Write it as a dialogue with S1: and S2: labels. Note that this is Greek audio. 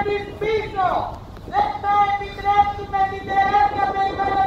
S1: εμείς πίσω. Δεν θα επιτρέψουμε την τεράστια περιβαλλοντική